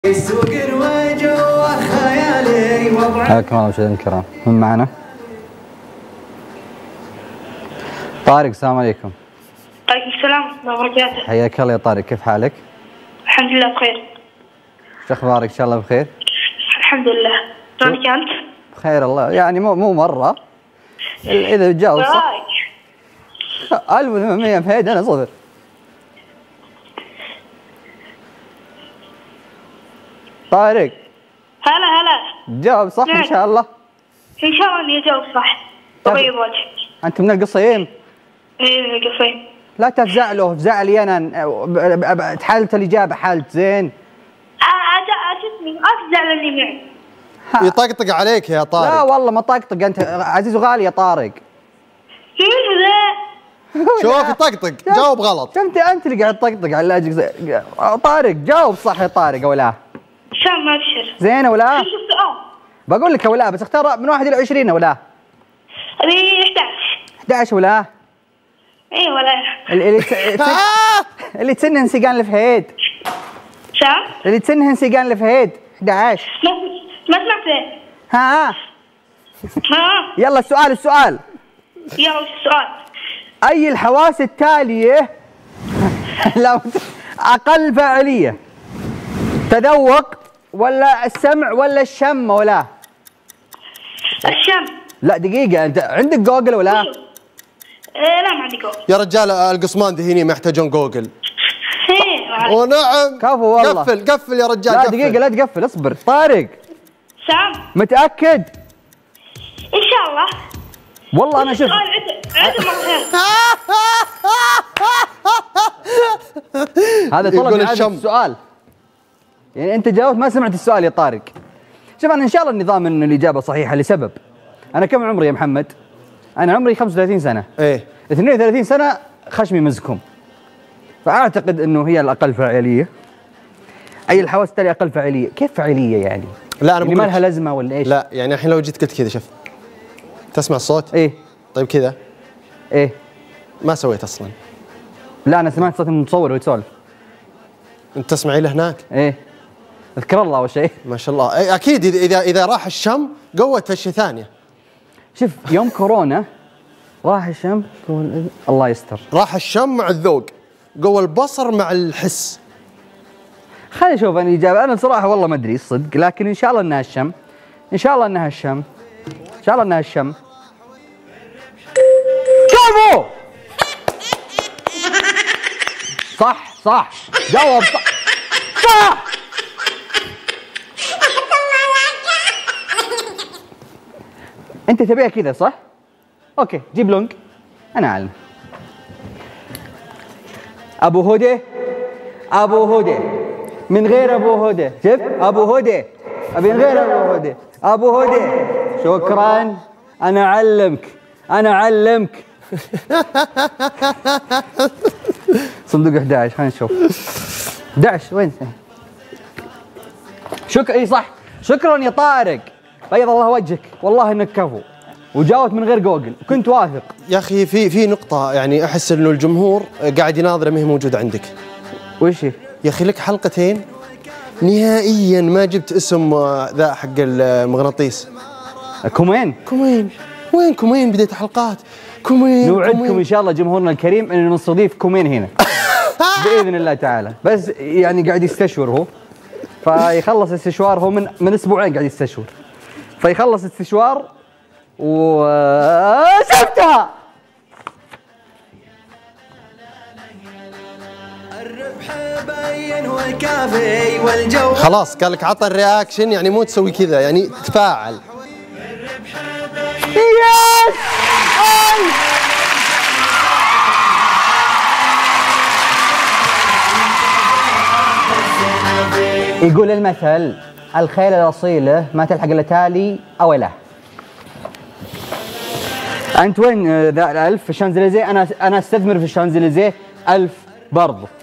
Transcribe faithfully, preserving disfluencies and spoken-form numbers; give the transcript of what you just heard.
السوق رواج وخيالي وضع. حياكم الله مشاهدينا الكرام، من معنا؟ طارق. السلام عليكم. وعليكم السلام ورحمة الله وبركاته. حياك الله يا طارق، كيف حالك؟ الحمد لله بخير. شو اخبارك؟ ان شاء الله بخير؟ الحمد لله. شلونك انت؟ بخير الله، يعني مو مو مرة. اذا تجاوب صح ألف وثمانمية مهيد انا صفر. طارق هلا هلا. جاوب صح ان شاء الله. ان شاء الله اني اجاوب صح. طيب وجهك. انت من القصيم؟ ايه من القصيم. لا تفزع له، افزع لي انا. حالة الاجابة حالة زين. عجبني افزع للي معي. يطقطق عليك يا طارق. لا والله ما طقطق، انت عزيز وغالي يا طارق. شوف يطقطق، جاوب غلط. شفت انت اللي قاعد تطقطق على لاجك. طارق جاوب صح يا طارق او لا؟ عشان ما ابشر. زين او لا؟ شو السؤال؟ بقول لك او لا، بس اختار من واحد الى عشرين او لا؟ ابي احد عشر. احد عشر ولا؟ اي ولا. اللي تس... اللي تسنن سيقان الفهيد. شام؟ اللي تسنن سيقان الفهيد احد عشر. ما ما سمعت. ها ها يلا السؤال السؤال. يلا وش السؤال؟ اي الحواس التالية لو اقل فاعلية؟ تذوق ولا السمع ولا الشم ولا؟ الشم. لا دقيقة، انت عندك جوجل ولا؟ إيه لا ما عندي جوجل. يا رجال القصمان ذهني ما يحتاجون جوجل. ايه ونعم. كفو والله. قفل قفل يا رجال. لا قفل. دقيقة لا تقفل، اصبر. طارق سام متأكد؟ ان شاء الله. والله انا شفت. عد مرتين. هذا طلب إعادة السؤال. يعني انت جاوبت ما سمعت السؤال يا طارق. شوف انا ان شاء الله النظام انه الاجابة صحيحة لسبب. انا كم عمري يا محمد؟ انا عمري خمسة وثلاثين سنة. ايه اثنين وثلاثين سنة خشمي مزكم. فاعتقد انه هي الاقل فاعلية. اي الحواس التالية اقل فاعلية، كيف فاعلية يعني؟ لا انا يعني ما لها لازمة ولا ايش؟ لا يعني الحين لو جيت قلت كذا، شوف تسمع الصوت؟ ايه طيب كذا ايه ما سويت اصلا. لا انا سمعت صوت المصور ويتسولف. انت تسمعي له هناك؟ ايه اذكر الله اول شيء. ما شاء الله. إيه اكيد اذا اذا راح الشم قوت اشياء ثانيه. شوف يوم كورونا راح الشم الله يستر. راح الشم مع الذوق، قوى البصر مع الحس. خليني اشوف انا الاجابه. انا بصراحه والله ما ادري الصدق، لكن ان شاء الله انها الشم. ان شاء الله انها الشم. ان شاء الله انها الشم. كفو! صح صح جاوب صح صح. انت تبيها كذا صح؟ اوكي جيب لونج. انا اعلم. ابو هدى ابو هدى من غير ابو هدى. شوف ابو هدى ابي من غير ابو هدى. ابو هدى شكرا. انا اعلمك انا اعلمك. صندوق احد عشر خلينا نشوف. احد عشر وين؟ شكرا. اي صح. شكرا يا طارق، بيض الله وجهك، والله انك كفو وجاوبت من غير جوجل، كنت واثق. يا اخي في في نقطة يعني احس انه الجمهور قاعد يناظره ما هي موجودة عندك. وش هي؟ يا اخي لك حلقتين نهائيا ما جبت اسم ذا حق المغناطيس. كومين. كومين وين كومين؟ بديت حلقات كومين. نوعدكم ان شاء الله جمهورنا الكريم انه نستضيف كومين هنا باذن الله تعالى، بس يعني قاعد يستشور هو، فيخلص استشوار. هو من من اسبوعين قاعد يستشور، فيخلص استشوار و شفتها. الربح باين والكافي والجو. خلاص قال لك عطى الرياكشن، يعني مو تسوي كذا، يعني تفاعل. يس يقول المثل الخيل الأصيلة ما تلحق إلا تالي أو لا. أنت وين ذا الألف في الشانزليزيه؟ أنا أنا أستثمر في الشانزليزيه ألف برضه.